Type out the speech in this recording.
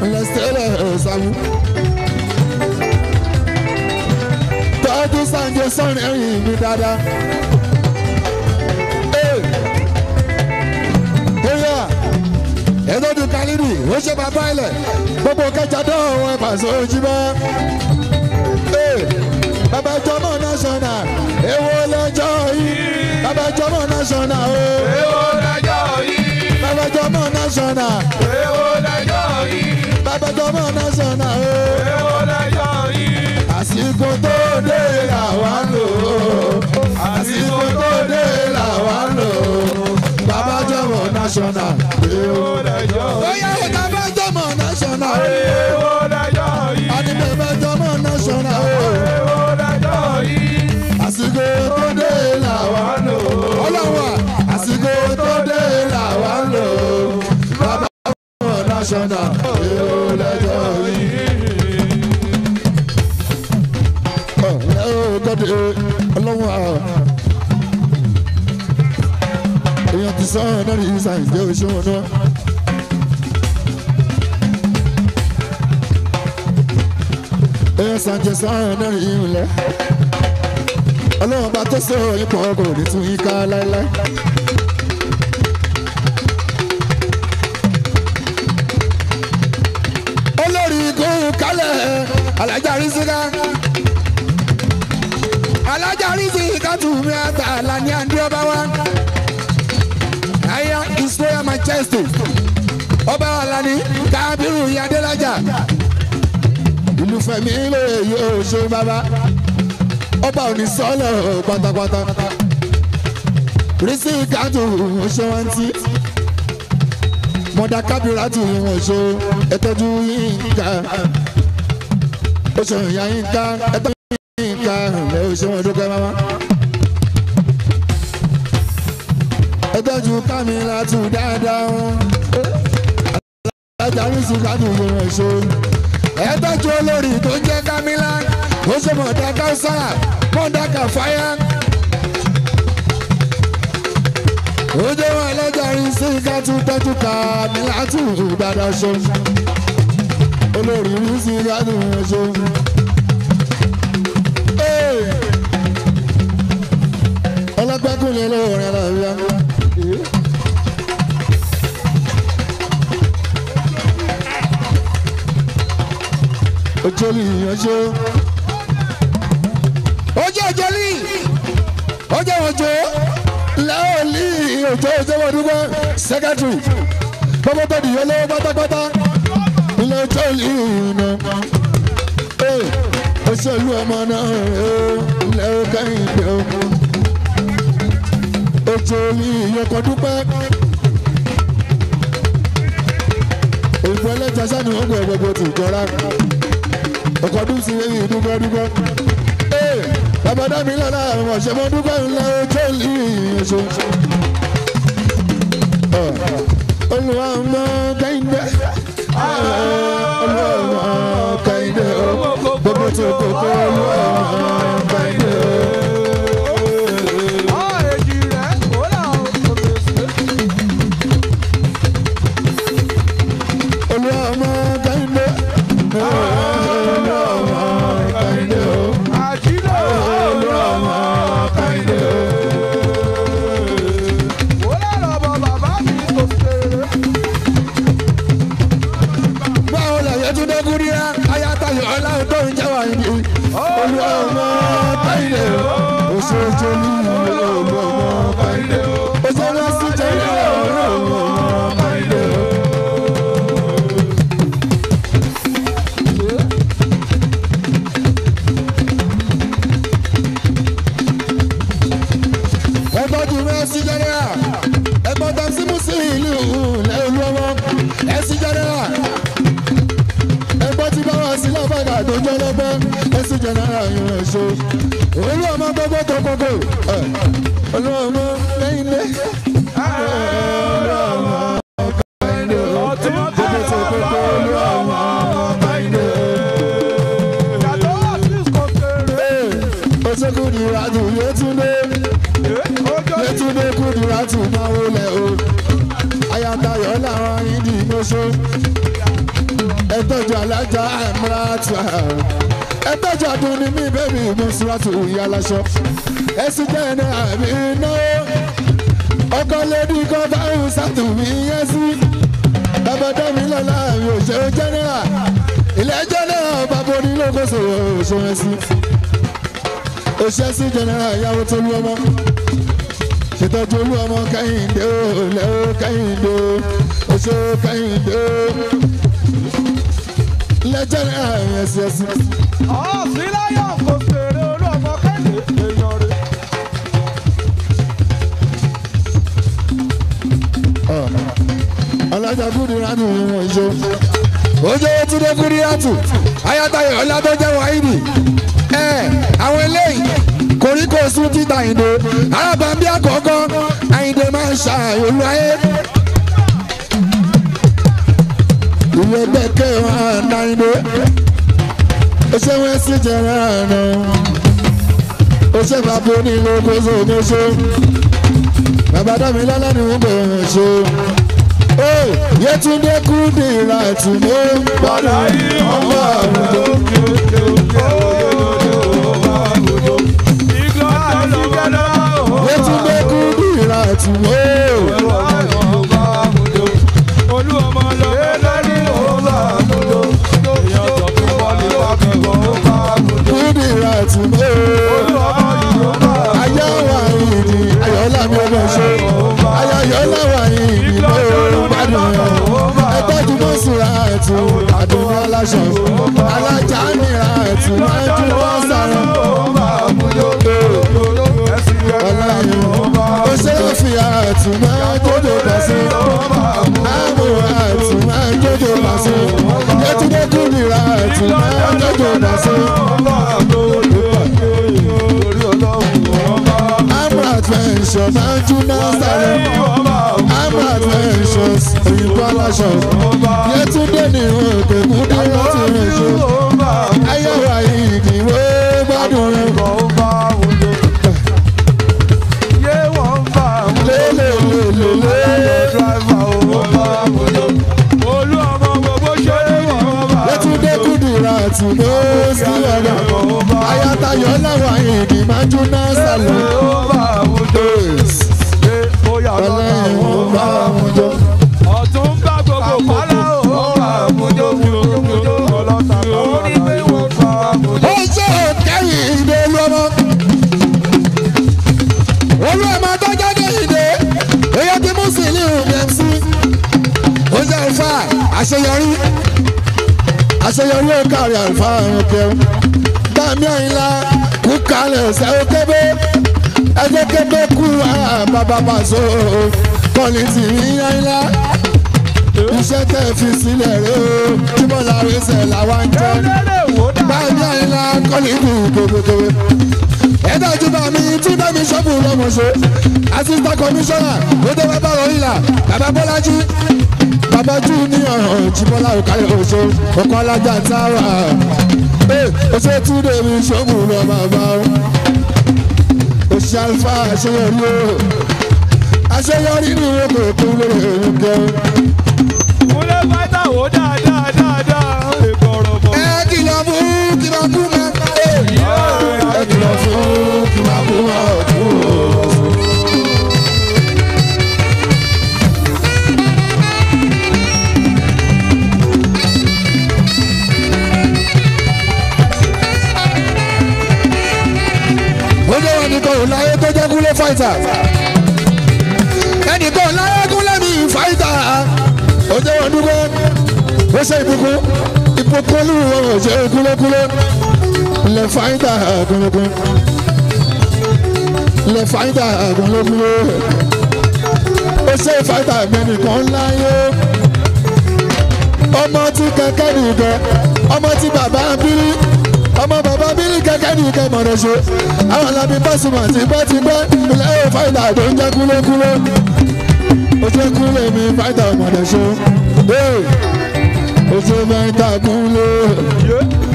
lẹ́sítẹ́lẹ̀ ṣàmú. tọ́jú Sànjẹ́ sọ́rin ẹ̀yìn mi dáadáa. ẹ̀dọ́dún Khalidi ó ṣe bàbá ilẹ̀ gbogbo kẹjà dánwò ẹ̀ pàṣẹ ojú bá. bàbá jọmọ national èwo lẹ́jọ́ yìí bàbá jọmọ national o. èwo lẹ́jọ́ yìí. bàbá jọmọ national. èwo lẹ́jọ́ yìí. bàbá jọmọ national o. èwo lẹ́jọ́ yìí. àsìkò tó dé làwa lò ó. àsìkò tó dé làwa lò ó. bàbá jọmọ national. èwo lẹ́jọ́ yìí. bóyá ó bàbá jọmọ national. èwo lẹ́jọ́ yìí. àní bàbá jọmọ national o. èwo lẹ́jọ́ yìí. àsìkò tó dé làwa lò ó. ọlọ́wà àsìkò tó dé làwa lò ó. bàbá jọmọ national. èwo lẹ́jọ́ yìí. ọlọ́wà èèyàn ti sọ ọ́ náà ní ìsàlẹ̀ ìjẹ́ òṣùwọ̀n náà. èèyàn Sànjẹ́ sọ ọ́ náà ní ìrìnlẹ̀. ọlọ́wọ́n bá tó sọ ipò ọkọ̀ ní tún yín ká láéláé. olórí ikú kálẹ̀ alájà Rísíkà. alájà Rísíkà tún mi àtà lání àndí ọba wa. Aya His Royal Majesty ọba Alani Kábírù Adélájà ìlú Fẹ́mi lè yóò ṣe bàbá ọba òní sọlọ pátápátá Rísíkà tún ṣe wọn tí mọdà Kábírù tún wọn ṣe ẹtọjú Yínká ó ṣe ìyá Yínká ẹtọjú Yínká ẹ ó ṣe wọn dúkẹ́ máma. ẹtọ́jú Kámílà tún dáadáa wọn. alájà Rísíkà tún yẹ wọn ṣe. ẹtọ́jú olórí tó ń jẹ́ Kámílà ó ṣe mọ̀ọ́dá káwùsára mọ̀ọ́dá kàfáyà. ó jẹ́ wọn alájà Rísíkà tún tọ́jú Kámílà tún dáadáa ṣe. olórí Rísíkà tún yẹ ṣe. ọlọ́gbẹ́kùnrin lóorin lọ́wọ́. ojoli ojo ojoli ojo ojo laoli ojo ojo wọdúgbọ secretary gbogbo tó dìyẹ lọ́wọ́ pátápátá ilé ojoli iná òṣèlú ọmọ náà ilé Kẹ́hìndé ojoli ìyẹ̀kọ́ dúpẹ́. òyìnbó ẹlẹ́jà sani wọ́n gbọ́ gbogbo tó jọra ọkọ̀ ọdún sí ẹ̀yìn dúpẹ́ dúpẹ́. bàbá dábì lọ́la àwọn ọ̀sẹ̀ mọ́ dúpẹ́ ńlá ojú ìyẹ̀ṣọ́. Olúwa ọmọ Kẹ́hìndé Olúwa ọmọ Kẹ́hìndé gbogbo tó kókó Olúwa ọmọ Kẹ́hìndé. Olúọmọ gbogbo tó gbogbo Olúọmọ Kẹ́hìndé Olúọmọ Kẹ́hìndé gbogbo tó gbogbo Olúọmọ Kẹ́hìndé. Oṣù Kúdírátù Yétúndé Kúdírátù máa wọlé o ayatayọ̀ làwọn ìdí mọ́ṣọ́ ẹtọ́jú alájà àmúratù ẹtọ́jú ọdún ní mi bẹ́ẹ̀ni mọ́sùlátù ìyá aláṣọ ẹsùn jẹ́ ẹni àmì náà ọkọ lẹ́ni kọ́ bá ń sàtúnmí yẹn sí bàbá dámi lọ́la mi ò ṣe jẹ́nẹ́rà ilé jẹ́nẹ́rà bàbá onílógóso òṣò yẹn sí òṣè sí jẹ́nẹ́rà ìyàwó tó lú ọmọ ṣètọ́jú olú ọmọ kẹ́hìndé ó lẹ́wọ́ kẹ́hìndé òṣò kẹ́hìndé ilé jẹ́nẹ́rà yẹn sí ẹsí. síláyà kò fèrè olú ọmọ kẹ́hìndé èèyàn rẹ̀. alájà Kúdírátù wọn ìṣó ojú Túndé Kúdírátù ayátayọ ọlátọjẹ wáìdì àwọn eléyìí koríko sún títà Àyìndé arábàmbí àkọ́kọ́ Àyìndé máa ń ṣàyòlú ayé ìwé gbẹkẹ wọn Àyìndé oṣù wọn sì jẹrẹ àná oṣù bàbá onílógóso oṣù bàbá dámi lọ́lá ni wọ́n bẹ̀rẹ̀ ṣe. Yétúndé Kúdírátù ló ń padà ọmọ àwùjọ. Yétúndé Kúdírátù ló olú ọmọ lọ lórí ọba àgùdó èèyàn tó fi wọlé wá fi wọ́n ọba àgùdó. Kúdírátù ló ayáwá ìdí ayọ̀lá mi ọmọ ṣe ayọ̀lá wà ìdí ló gbádùn ẹgbẹ́jú Mọ́sùlátù àdùnnú aláṣọ alájà Míràtù máa ń tún wọ́n sáré. Òṣèlúfìàtù máa ń jójó pàṣẹ Àmúratù máa ń jójó pàṣẹ Yétúndé Kúdírátù máa ń jójó pàṣẹ. Amrat Ventures máa ń júná sáré Amrat Ventures òyìnbó aláṣọ Yétúndé ní òkè Kúdírátù rẹ̀ ṣe ayọ̀wá ìdìbò gbádùn rẹ̀. Yétúndé Kúdírátù ló sí ọ̀rọ̀ ayátayọ̀ láwọn àyìnbí máa ń júná sálọ. Ọ̀tún bá gbogbo pálá ọba àmújó mújó ọlọ́ta orí pé wọ́n fa àmújó. Ó ṣe òkèyìn ìdè olúọmọ tó jáde ìdè èyí tí Musiliu MC ó jẹ́ ìfà àṣeyọrí ó kárí àlùfà òkè Bàmí Àyìnlá kú kalẹ̀ ṣe ó kébé ẹjẹ́ kébé kú bàbá Paso kọ́ni tì í Àyìnlá iṣẹ́ tẹ̀ fi sílẹ̀ rẹ̀ o tí mo la rí sẹ̀ làwa ń jẹ́ Bàmí Àyìnlá kọ́ni tì í kébékébé ẹ̀dájú Bàmí tún dá mi ṣọ́ọ̀bù lọ́mọṣẹ́ assistant commissioner lóde bàbá ròyìnlá bàbá Bọ́lájí bàbá Junior Jíbọ́lá òkàlẹ̀ òṣè ọkọ̀ alájà táwà òṣè Túndé mi ṣọ́ọ̀bù lọ bàbá òṣè alfa àṣeyọrí ní oko èkó lórí èròǹkẹ́. Kúnlé fáìtà wò dáadáa èkó ọ̀rọ̀ bọ̀. Ẹ kìlọ̀ fún kí máa kú máa kú. Ẹ kìlọ̀ fún kí máa kú máa kú. Ẹnìkan ò láyé tó jẹ́ Kúnlé fáìtà ẹnìkan ò láyé Kúnlé mi fáìtà ó jẹ́ wọn dúró ó ṣe ìbùkún olúwo ó ṣe kúlékúlé ilẹ̀ fáìtà kúlékúlé ilẹ̀ fáìtà kúlékúlé ó ṣe fáìtà ẹnìkan láyé ọmọ tí kẹ̀kẹ́ nìkẹ́ ọmọ tí bàbá bírí ọmọ bàbá bírí kẹ̀kẹ́ nìkẹ́ mọ̀rẹ́ ṣe àwọn alábí Pasuma ti pẹ́ ilẹ̀ ó fáìtà tó ń jẹ́ kúlékúlé ó jẹ́ kúlé mi fáìtà mọ̀rẹ́ ṣe ó jẹ́ fáìtà kúlé.